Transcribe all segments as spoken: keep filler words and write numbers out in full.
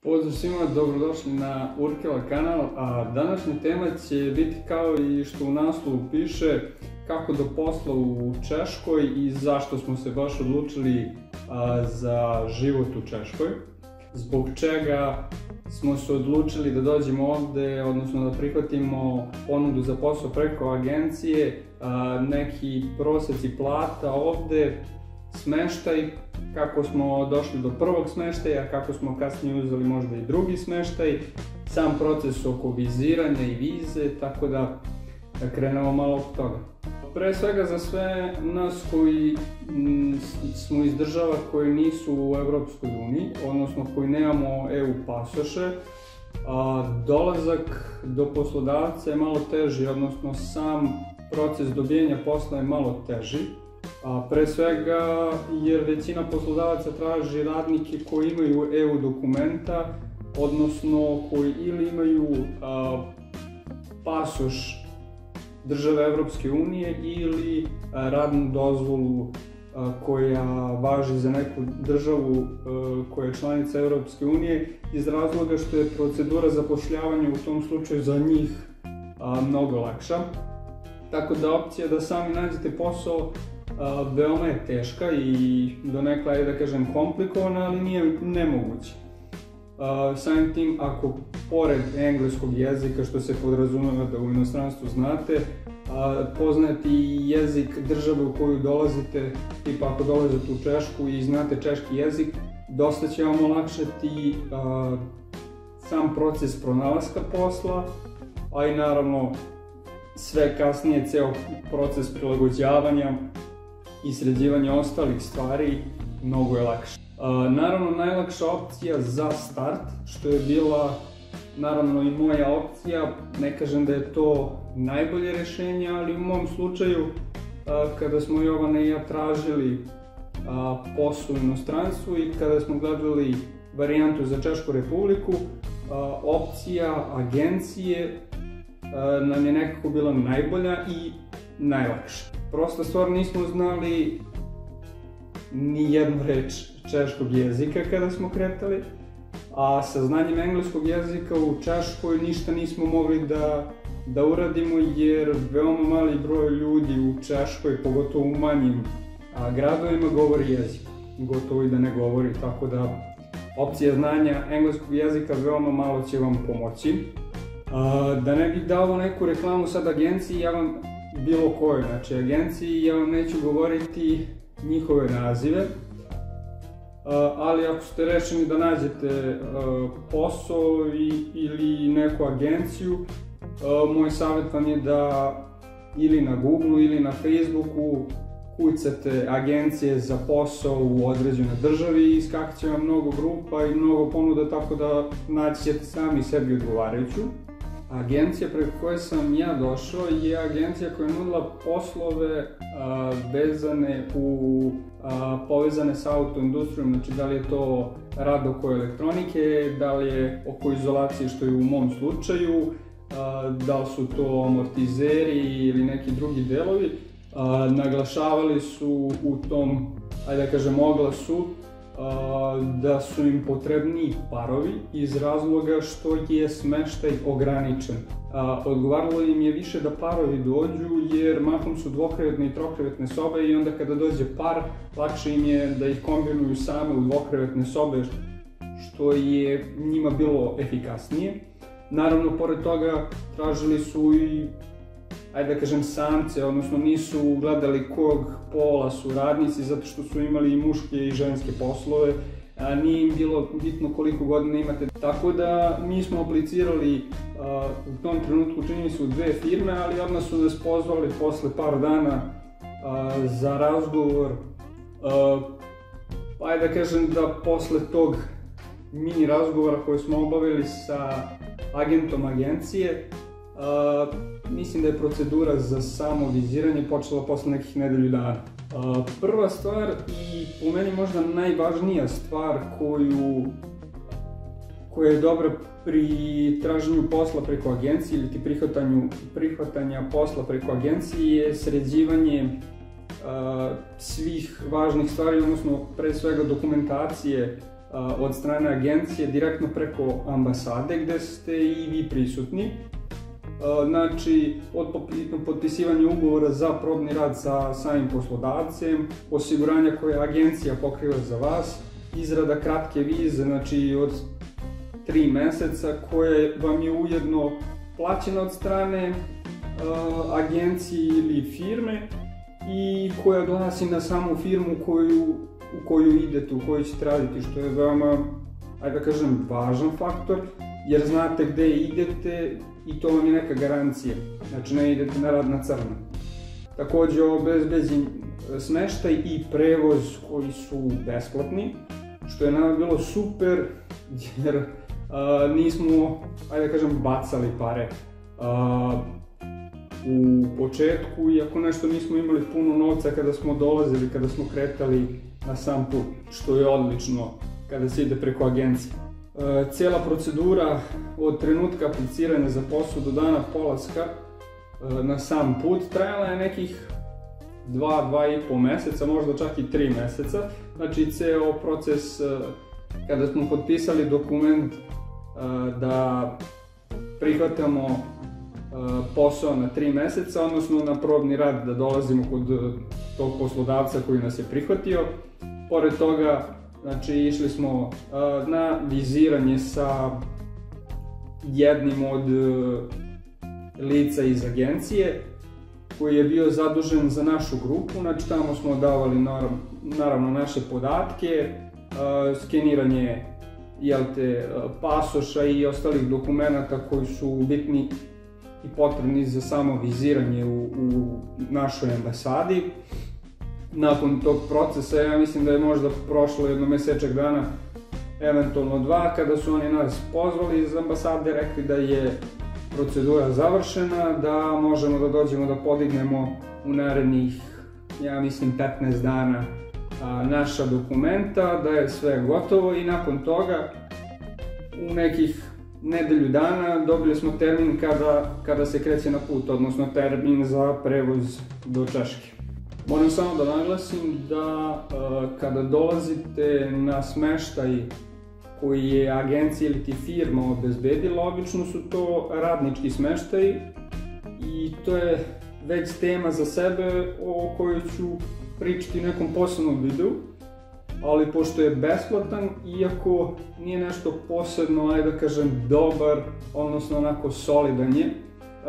Pozdrav svima, dobrodošli na Urkela kanal, a današnja tema će biti kao i što u naslovu piše kako do posla u Češkoj i zašto smo se baš odlučili a, za život u Češkoj. Zbog čega smo se odlučili da dođemo ovde, odnosno da prihvatimo ponudu za posao preko agencije, a, neki proseci plata ovde, smeštaj, kako smo došli do prvog smeštaja, kako smo kasnije uzeli možda i drugi smeštaj, sam proces oko viziranja i vize, tako da, da krenemo malo od toga. Pre svega za sve nas koji m, smo iz država koji nisu u Evropskoj uniji, odnosno koji nemamo E U pasoše, a, dolazak do poslodavca je malo teži, odnosno sam proces dobijanja posla je malo teži. A, pre svega jer većina poslodavaca traži radnike koji imaju E U dokumenta, odnosno koji ili imaju a, pasoš države Evropske unije ili a, radnu dozvolu a, koja važi za neku državu a, koja je članica Evropske unije, iz razloga što je procedura zapošljavanja u tom slučaju za njih a, mnogo lakša. Tako da opcija da sami nađete posao Uh, veoma je teška i donekle je, da kažem, komplikovana, ali nije nemoguće. Uh, samim tim, ako pored engleskog jezika, što se podrazumeva da u inostranstvu znate, uh, poznate i jezik države u koju dolazite, tipa ako dolazite u Češku i znate češki jezik, dosta će vam olakšati uh, sam proces pronalaska posla, a i naravno sve kasnije ceo proces prilagođavanja i sređivanje ostalih stvari mnogo je lakše. Uh, naravno, najlakša opcija za start, što je bila naravno i moja opcija, ne kažem da je to najbolje rješenje, ali u mom slučaju, uh, kada smo Jovana i ja tražili uh, posao u inostranstvu i kada smo gledali varijantu za Češku Republiku, uh, opcija agencije uh, nam je nekako bila najbolja i najlakša. Prosta stvar, nismo znali ni jednu reč češkog jezika kada smo kretali, a sa znanjem engleskog jezika u Češkoj ništa nismo mogli da, da uradimo jer veoma mali broj ljudi u Češkoj, pogotovo u manjim a, gradovima, govori jezik. Gotovo i da ne govori, tako da opcija znanja engleskog jezika veoma malo će vam pomoći. A, da ne bih dao neku reklamu sad agenciji, ja vam bilo kojoj, znači agenciji, ja vam neću govoriti njihove nazive, uh, ali ako ste rešeni da nađete uh, posao i, ili neku agenciju, uh, moj savjet vam je da ili na Google ili na Facebooku kucate agencije za posao u određenoj državi i iskakat će vam mnogo grupa i mnogo ponuda, tako da naći ćete sami sebi odgovarajuću. Agencija preko koje sam ja došao je agencija koja je nudila poslove a, vezane u, a, povezane sa autoindustrijom, znači da li je to rad oko elektronike, da li je oko izolacije, što je u mom slučaju, a, da li su to amortizeri ili neki drugi delovi. A, naglašavali su u tom, ajde da kažem, oglasu da su im potrebni parovi iz razloga što je smeštaj ograničen. Odgovaralo im je više da parovi dođu jer mahom su dvokrevetne i trokrevetne sobe i onda kada dođe par, lakše im je da ih kombinuju same u dvokrevetne sobe, što je njima bilo efikasnije. Naravno, pored toga tražili su i, ajde da kažem, samce, odnosno nisu gledali kog pola su radnici zato što su imali i muške i ženske poslove, a nije im bilo bitno koliko godina imate. Tako da mi smo aplicirali a, u tom trenutku, čini mi se, u dve firme, ali odmah su nas pozvali posle par dana a, za razgovor. A, ajde da kažem da posle tog mini razgovora koji smo obavili sa agentom agencije, a, mislim da je procedura za samo viziranje počela posle nekih nedelju dana. Uh, prva stvar i po meni možda najvažnija stvar koju, koja je dobra pri traženju posla preko agencije ili prihvatanju, prihvatanja posla preko agencije je sređivanje uh, svih važnih stvari, odnosno pre svega dokumentacije od strane agencije direktno preko ambasade gde ste i vi prisutni. Znači, od potpisivanja ugovora za probni rad sa samim poslodavcem, osiguranja koje agencija pokriva za vas, izrada kratke vize, znači od tri meseca, koja vam je ujedno plaćena od strane agencije ili firme i koja donosi na samu firmu koju, u koju idete, u kojoj ćete raditi, što je veoma, ajde da kažem, važan faktor, jer znate gde idete i to vam je neka garancija, znači ne idete na rad na crno. Takođe obezbeđen smeštaj i prevoz koji su besplatni, što je nama bilo super, jer a, nismo, ajde da kažem, bacali pare. A, u početku, iako nešto nismo imali puno novca kada smo dolazili, kada smo kretali na sam put, što je odlično kada se ide preko agencije. E, cijela procedura od trenutka apliciranja za posao do dana polaska e, na sam put trajala je nekih dva, dva i po meseca, možda čak i tri meseca. Znači, ceo proces e, kada smo potpisali dokument e, da prihvatamo posao na tri meseca, odnosno na probni rad da dolazimo kod tog poslodavca koji nas je prihvatio. Pored toga, znači, išli smo na viziranje sa jednim od lica iz agencije koji je bio zadužen za našu grupu. Znači, tamo smo davali naravno naše podatke, skeniranje jel te, pasoša i ostalih dokumenata koji su bitni i potrebni za samo viziranje u, u našoj ambasadi. Nakon tog procesa, ja mislim da je možda prošlo jedno mesečak dana, eventualno dva, kada su oni nas pozvali iz ambasade, rekli da je procedura završena, da možemo da dođemo da podignemo u narednih, ja mislim, petnaest dana a, naša dokumenta, da je sve gotovo i nakon toga u nekih nedelju dana dobili smo termin kada, kada se kreće na put, odnosno termin za prevoz do Češke. Moram samo da naglasim da uh, kada dolazite na smeštaj koji je agencija ili ti firma obezbedila, obično su to radnički smeštaj i to je već tema za sebe o kojoj ću pričati u nekom posebnom videu. Ali pošto je besplatan, iako nije nešto posebno, ajde da kažem, dobar, odnosno onako solidan je,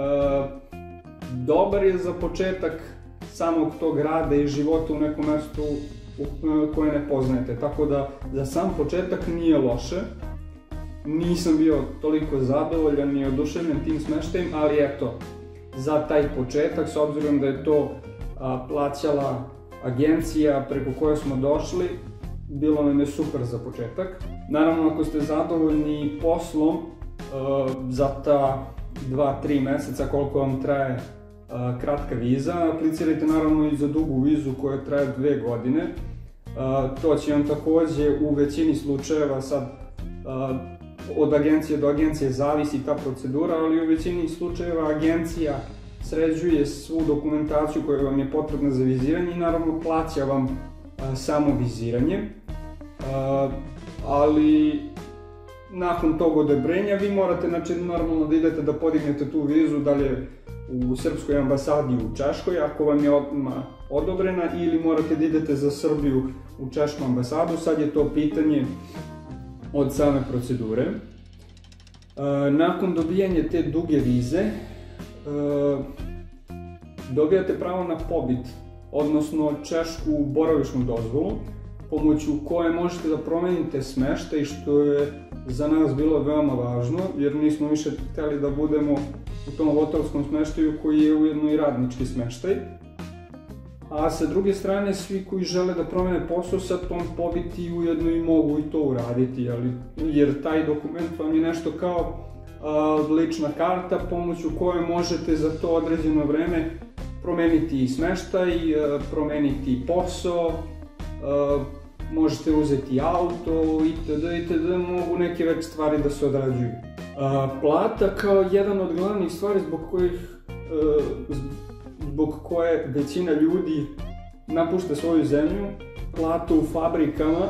dobar je za početak samog tog rada i života u nekom mestu koje ne poznajete, tako da za sam početak nije loše. Nisam bio toliko zadovoljan i oduševljen tim smeštajem, ali eto, za taj početak, s obzirom da je to plaćala agencija preko koje smo došli, bilo nam je super za početak. Naravno, ako ste zadovoljni poslom uh, za ta dva tri meseca koliko vam traje uh, kratka viza, aplicirajte naravno i za dugu vizu koja traje dve godine. Uh, to će vam takođe u većini slučajeva, sad uh, od agencije do agencije zavisi ta procedura, ali u većini slučajeva agencija sređuje svu dokumentaciju koja vam je potrebna za viziranje i naravno plaća vam samo viziranje, ali nakon tog odobrenja vi morate, znači, normalno da idete da podignete tu vizu, da li je u srpskoj ambasadi u Češkoj, ako vam je odmah odobrena, ili morate da idete za Srbiju u Češku ambasadu, sad je to pitanje od same procedure. Nakon dobijanja te duge vize, dobijate pravo na pobit, odnosno češku boravišnu dozvolu, pomoću koje možete da promenite smeštaj, što je za nas bilo veoma važno, jer nismo više hteli da budemo u tom hotelskom smeštaju koji je ujedno i radnički smeštaj. A sa druge strane, svi koji žele da promene posao sa tom pobiti ujedno i mogu i to uraditi, ali, jer taj dokument vam je nešto kao a, lična karta pomoću koje možete za to određeno vreme promeniti smeštaj, promeniti posao, možete uzeti auto itd. itd. Mogu neke već stvari da se odrađuju. Plata kao jedan od glavnih stvari zbog kojih zbog koje većina ljudi napušta svoju zemlju, plata u fabrikama,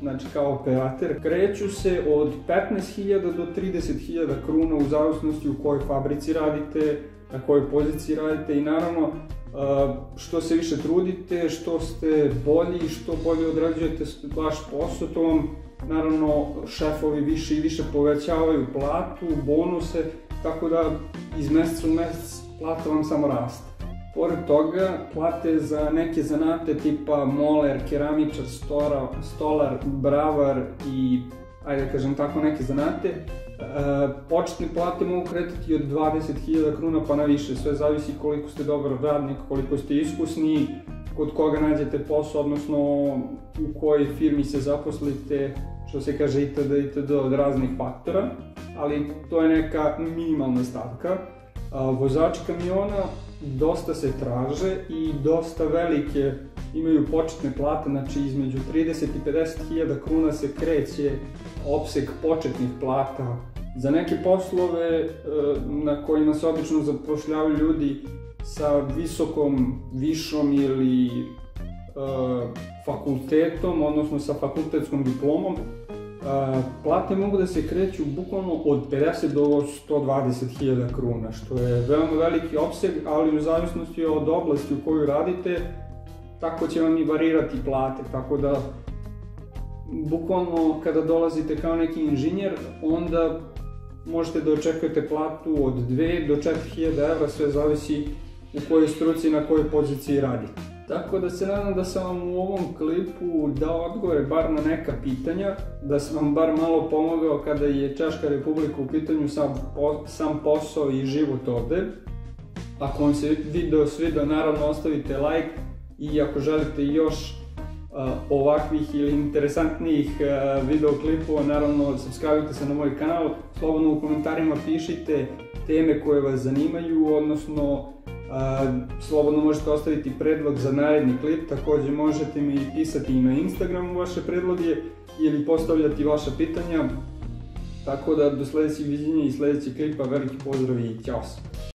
znači kao operator, kreću se od petnaest hiljada do trideset hiljada kruna u zavisnosti u kojoj fabrici radite, na kojoj poziciji radite i naravno što se više trudite, što ste bolji, što bolje odrađujete vaš posao, to vam naravno šefovi više i više povećavaju platu, bonuse, tako da iz meseca u mesec plata vam samo raste. Pored toga, plate za neke zanate tipa moler, keramičar, stolar, bravar i, ajde da kažem tako, neke zanate, početne plate mogu kretati od dvadeset hiljada kruna pa na više, sve zavisi koliko ste dobar radnik, koliko ste iskusni, kod koga nađete posao, odnosno u kojoj firmi se zaposlite, što se kaže itd. itd. od raznih faktora, ali to je neka minimalna stavka. Vozači kamiona dosta se traže i dosta velike imaju početne plate, znači između trideset i pedeset hiljada kruna se kreće opseg početnih plata. Za neke poslove na kojima se obično zapošljavaju ljudi sa visokom, višom ili fakultetom, odnosno sa fakultetskom diplomom, plate mogu da se kreću bukvalno od pedeset do sto dvadeset hiljada kruna, što je veoma veliki opseg, ali u zavisnosti od oblasti u kojoj radite, tako će vam i varirati plate, tako da bukvalno kada dolazite kao neki inženjer, onda možete da očekujete platu od dve do četiri hiljade evra, sve zavisi u kojoj struci i na kojoj poziciji radite. Tako da se nadam da sam vam u ovom klipu dao odgovore bar na neka pitanja, da sam vam bar malo pomogao kada je Češka Republika u pitanju, sam posao i život ovde. Ako vam se video svidao, naravno ostavite like i ako želite još ovakvih ili interesantnijih videoklipova, naravno subscribe-ite se na moj kanal, slobodno u komentarima pišite teme koje vas zanimaju, odnosno slobodno možete ostaviti predlog za naredni klip, također možete mi pisati i na Instagramu vaše predloge ili postavljati vaša pitanja, tako da do sljedećeg viđenja i sljedećeg klipa veliki pozdrav i ćao se!